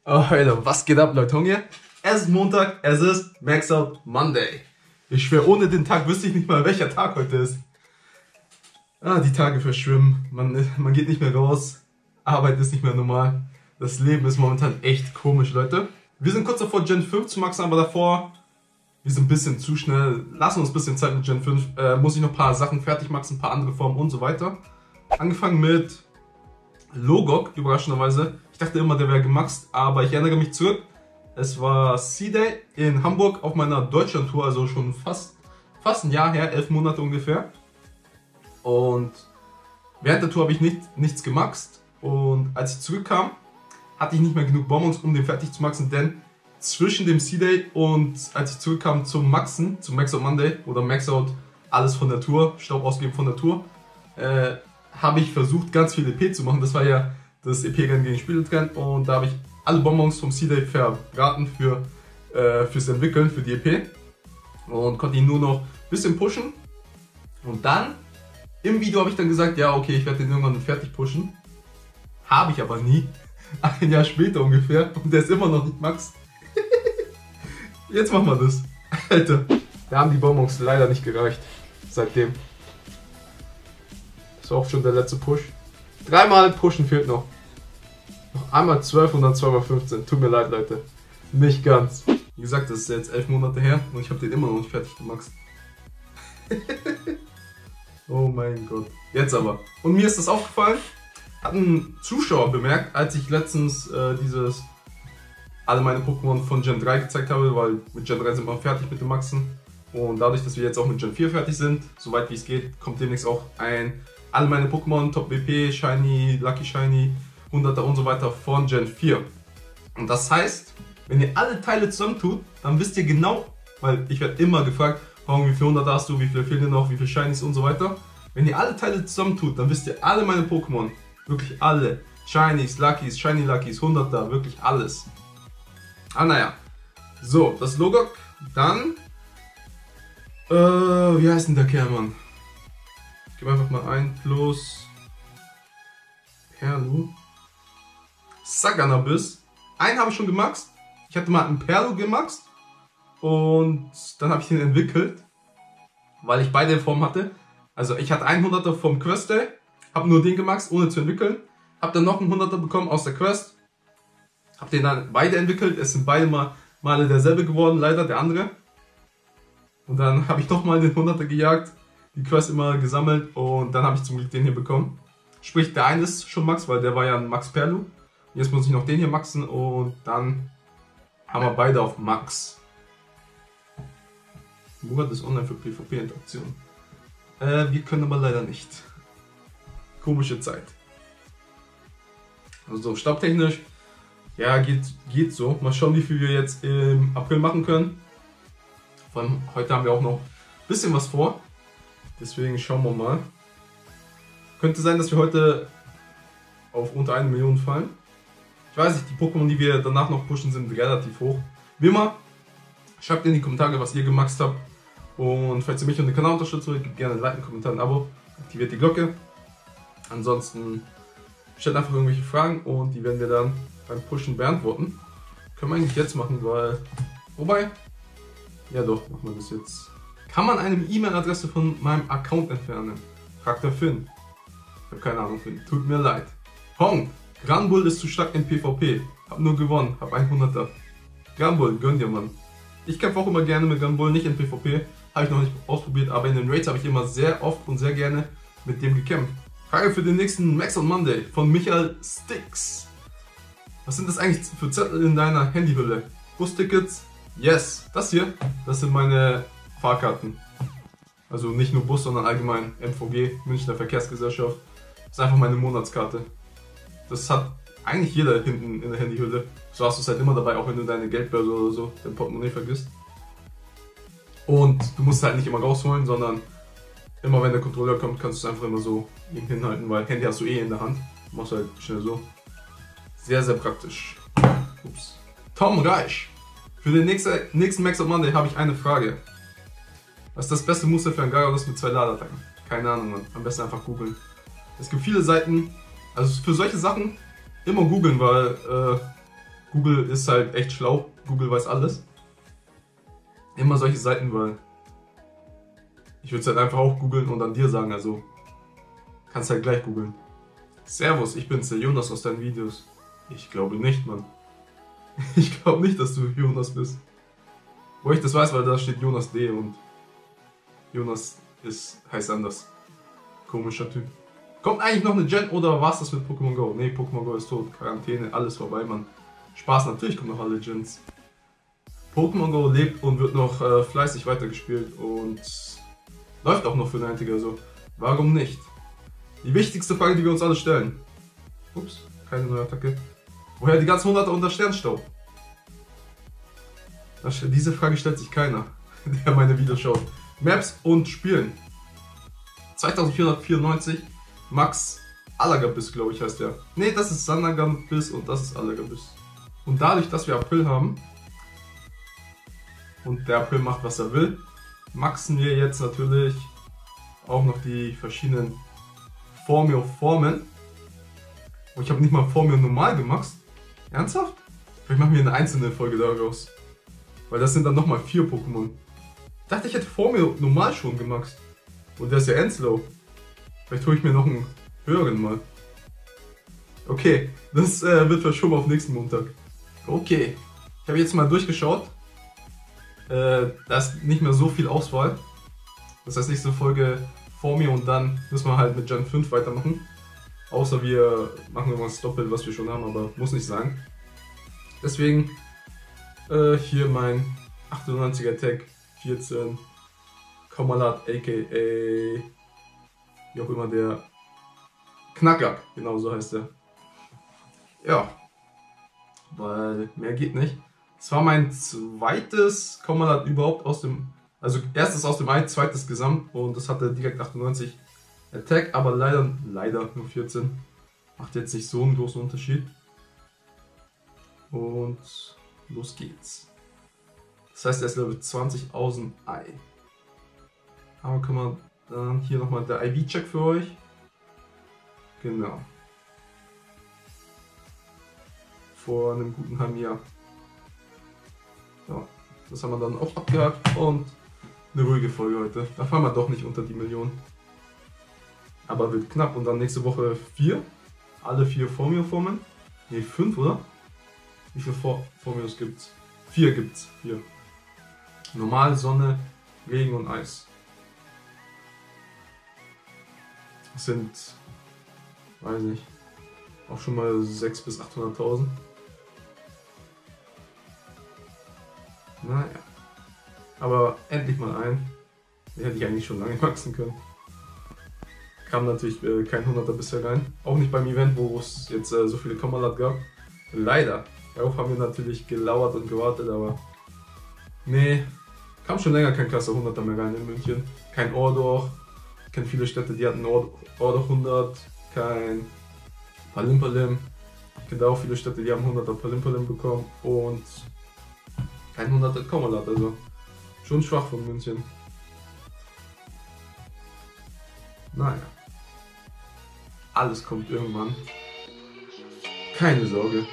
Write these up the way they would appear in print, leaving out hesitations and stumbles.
Oh, Alter, was geht ab, Leute? Hier? Es ist Montag, es ist Max Out Monday. Ich schwöre, ohne den Tag wüsste ich nicht mal, welcher Tag heute ist. Die Tage verschwimmen, man geht nicht mehr raus, Arbeit ist nicht mehr normal. Das Leben ist momentan echt komisch, Leute. Wir sind kurz davor, Gen 5 zu maxen, aber davor, wir sind ein bisschen zu schnell. Lassen uns ein bisschen Zeit mit Gen 5. Muss ich noch ein paar Sachen fertig maxen, ein paar andere Formen und so weiter. Angefangen mit Logok, überraschenderweise. Ich dachte immer, der wäre gemaxt, aber ich erinnere mich zurück. Es war C-Day in Hamburg auf meiner Deutschland-Tour, also schon fast ein Jahr her, 11 Monate ungefähr. Und während der Tour habe ich nichts gemaxt. Und als ich zurückkam, hatte ich nicht mehr genug Bonbons, um den fertig zu maxen, denn zwischen dem C-Day und als ich zurückkam zum Maxen, zum Max Out Monday oder Max Out alles von der Tour, Staub ausgeben von der Tour, habe ich versucht, ganz viel EP zu machen. Das war ja das EP-Rennen gegen Spieltrend und da habe ich alle Bonbons vom C-Day verbraten fürs Entwickeln, für die EP und konnte ihn nur noch ein bisschen pushen. Und dann, im Video habe ich dann gesagt, ja okay, ich werde den irgendwann fertig pushen. Habe ich aber nie. Ein Jahr später ungefähr und der ist immer noch nicht Max. Jetzt machen wir das. Alter, da haben die Bonbons leider nicht gereicht. Seitdem. Das war auch schon der letzte Push. Dreimal pushen fehlt noch. Noch einmal 12 und dann zweimal 15. Tut mir leid, Leute. Nicht ganz. Wie gesagt, das ist jetzt 11 Monate her und ich habe den immer noch nicht fertig gemaxt. Oh mein Gott. Jetzt aber. Und mir ist das aufgefallen, hat ein Zuschauer bemerkt, als ich letztens alle meine Pokémon von Gen 3 gezeigt habe, weil mit Gen 3 sind wir fertig mit dem Maxen. Und dadurch, dass wir jetzt auch mit Gen 4 fertig sind, soweit wie es geht, kommt demnächst auch alle meine Pokémon, Top WP, Shiny, Lucky Shiny, 100er und so weiter von Gen 4. Und das heißt, wenn ihr alle Teile zusammentut, dann wisst ihr genau, weil ich werde immer gefragt, wie viele 100er hast du, wie viele fehlen dir noch, wie viele Shinies und so weiter. Wenn ihr alle Teile zusammentut, dann wisst ihr alle meine Pokémon, wirklich alle, Shinies, Luckys, Shiny Luckys, 100er, wirklich alles. Naja, so, das Logok, dann, wie heißt denn der Kerl, Mann? Ich gebe einfach mal ein, plus Perlu. Saganabyss. Einen habe ich schon gemaxt. Ich hatte mal einen Perlu gemaxt. Und dann habe ich den entwickelt. Weil ich beide in Form hatte. Also ich hatte 100er vom Quest Day. Habe nur den gemaxt, ohne zu entwickeln. Habe dann noch einen 100er bekommen aus der Quest. Habe den dann beide entwickelt. Es sind beide Male derselbe geworden, leider der andere. Und dann habe ich doch mal den 100er gejagt. Die Quest immer gesammelt und dann habe ich zum Glück den hier bekommen. Sprich, der eine ist schon Max, weil der war ja ein Max Perlu. Jetzt muss ich noch den hier maxen und dann haben wir beide auf Max. Murat ist online für PvP-Interaktion. Wir können aber leider nicht. Komische Zeit. Also staubtechnisch, ja, geht so. Mal schauen, wie viel wir jetzt im April machen können. Vor allem heute haben wir auch noch ein bisschen was vor. Deswegen schauen wir mal. Könnte sein, dass wir heute auf unter 1 Million fallen. Ich weiß nicht, die Pokémon, die wir danach noch pushen, sind relativ hoch. Wie immer, schreibt in die Kommentare, was ihr gemaxt habt. Und falls ihr mich und den Kanal unterstützt, gebt gerne ein Like, einen Kommentar, ein Abo. Aktiviert die Glocke. Ansonsten stellt einfach irgendwelche Fragen und die werden wir dann beim Pushen beantworten. Können wir eigentlich jetzt machen, weil... Wobei... Ja doch, machen wir das jetzt. Kann man eine E-Mail-Adresse von meinem Account entfernen? Fragt der Finn. Ich habe keine Ahnung, Finn. Tut mir leid. Hong, Granbull ist zu stark in PvP. Hab nur gewonnen, hab 100er. Granbull, gönn dir, Mann. Ich kämpfe auch immer gerne mit Granbull, nicht in PvP. Habe ich noch nicht ausprobiert, aber in den Raids habe ich immer sehr oft und sehr gerne mit dem gekämpft. Frage für den nächsten Max Out Monday von Michael Sticks. Was sind das eigentlich für Zettel in deiner Handyhülle? Bustickets? Yes. Das hier, das sind meine Fahrkarten. Also nicht nur Bus, sondern allgemein MVG, Münchner Verkehrsgesellschaft. Das ist einfach meine Monatskarte. Das hat eigentlich jeder hinten in der Handyhülle. So hast du es halt immer dabei, auch wenn du deine Geldbörse oder so, dein Portemonnaie vergisst. Und du musst es halt nicht immer rausholen, sondern immer wenn der Controller kommt, kannst du es einfach immer so hinhalten, weil Handy hast du eh in der Hand. Du machst halt schnell so. Sehr, sehr praktisch. Ups. Tom Reich. Für den nächsten Max Out Monday habe ich eine Frage. Was ist das beste Muster für ein Gyarados mit 2 Ladeattacken? Keine Ahnung, Mann. Am besten einfach googeln. Es gibt viele Seiten, also für solche Sachen immer googeln, weil Google ist halt echt schlau. Google weiß alles. Immer solche Seiten, weil ich würde es halt einfach auch googeln und dann dir sagen, also kannst halt gleich googeln. Servus, ich bin's, der Jonas aus deinen Videos. Ich glaube nicht, Mann. Ich glaube nicht, dass du Jonas bist. Wo ich das weiß, weil da steht Jonas D. und Jonas heißt anders. Komischer Typ. Kommt eigentlich noch eine Gen oder war's das mit Pokémon Go? Ne, Pokémon Go ist tot. Quarantäne, alles vorbei, Mann. Spaß, natürlich kommen noch alle Gens. Pokémon Go lebt und wird noch fleißig weitergespielt und läuft auch noch für Niantic, also warum nicht? Die wichtigste Frage, die wir uns alle stellen. Ups, keine neue Attacke. Woher die ganzen 100er unter Sternstaub? Diese Frage stellt sich keiner, der meine Videos schaut. Maps und Spielen. 2494, Max Alagabis, glaube ich, heißt der. Ne, das ist Sanagambis und das ist Alagabis. Und dadurch, dass wir April haben und der April macht, was er will, maxen wir jetzt natürlich auch noch die verschiedenen Formio-Formen. Und ich habe nicht mal Formio normal gemaxt. Ernsthaft? Vielleicht machen wir eine einzelne Folge daraus. Weil das sind dann nochmal 4 Pokémon. Ich dachte, ich hätte Formio normal schon gemaxt. Und der ist ja Enslow. Vielleicht hole ich mir noch einen höheren mal. Okay, das wird verschoben auf nächsten Montag. Okay, ich habe jetzt mal durchgeschaut. Da ist nicht mehr so viel Auswahl. Das heißt, nächste Folge Formio und dann müssen wir halt mit Gen 5 weitermachen. Außer wir machen irgendwas doppelt, was wir schon haben, aber muss nicht sein. Deswegen hier mein 98er Attack 14 Kommalat aka wie auch immer der Knacker, genau so heißt der. Ja, weil mehr geht nicht. Es war mein zweites Kommalat überhaupt aus dem, also erstes aus dem Ei, zweites Gesamt und das hatte direkt 98 Attack, aber leider nur 14. Macht jetzt nicht so einen großen Unterschied. Und los geht's. Das heißt, er ist Level 20 aus dem Ei. Aber kann man dann hier nochmal der IV-Check für euch. Genau. Vor einem guten halben Jahr. Ja, das haben wir dann auch abgehakt und eine ruhige Folge heute. Da fahren wir doch nicht unter die Million. Aber wird knapp und dann nächste Woche 4. Alle 4 Formio-Formen. Ne, 5, oder? Wie viele Formios gibt's? 4 gibt's. 4. Normal, Sonne, Regen und Eis. Das sind, weiß nicht, auch schon mal 600.000 bis 800.000. Naja. Aber endlich mal ein. Den hätte ich eigentlich schon lange wachsen können. Kam natürlich kein 100er bisher rein. Auch nicht beim Event, wo es jetzt so viele Kommalat gab. Leider. Darauf haben wir natürlich gelauert und gewartet, aber nee, kam schon länger kein Klasse 100er mehr rein in München. Kein Ordor. Ich kenne viele Städte, die hatten Ordor 100. Kein Palimpalim. Ich kenne auch viele Städte, die haben 100er Palimpalim bekommen. Und kein 100er Kommalat, also schon schwach von München. Naja. Alles kommt irgendwann. Keine Sorge.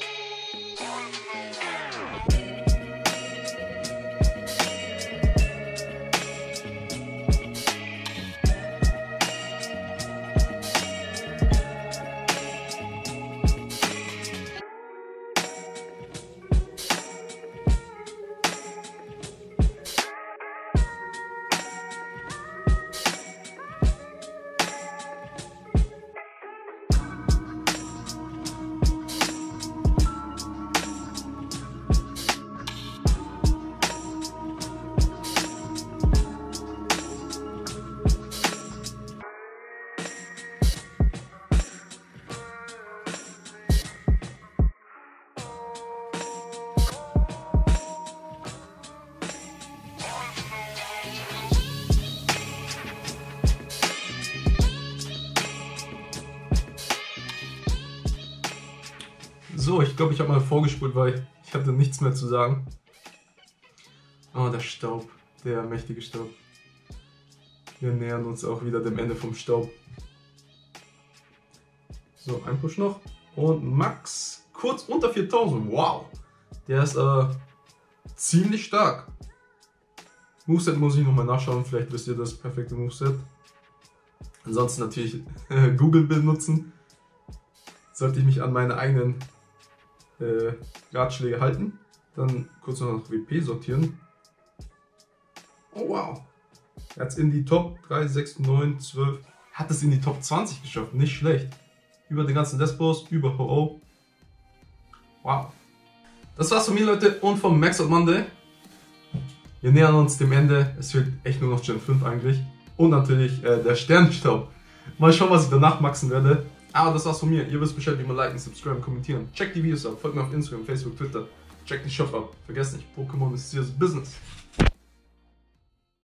So, ich glaube, ich habe mal vorgespult, weil ich hatte nichts mehr zu sagen. Oh, der Staub, der mächtige Staub. Wir nähern uns auch wieder dem Ende vom Staub. So, ein Push noch. Und Max kurz unter 4000. Wow. Der ist ziemlich stark. Moveset muss ich nochmal nachschauen. Vielleicht wisst ihr das perfekte Moveset. Ansonsten natürlich Google benutzen. Sollte ich mich an meine eigenen Ratschläge halten. Dann kurz noch nach WP sortieren. Oh wow. Er hat es in die Top 3, 6, 9, 12. Hat es in die Top 20 geschafft. Nicht schlecht. Über den ganzen Despos, über Ho-Oh. Wow. Das war's von mir, Leute, und vom Max Out Monday. Wir nähern uns dem Ende. Es fehlt echt nur noch Gen 5 eigentlich. Und natürlich der Sternenstaub. Mal schauen, was ich danach maxen werde. Aber das war's von mir. Ihr wisst Bescheid, wie man liken, subscriben, kommentieren. Checkt die Videos ab. Folgt mir auf Instagram, Facebook, Twitter. Checkt den Shop ab. Vergesst nicht, Pokémon ist serious business.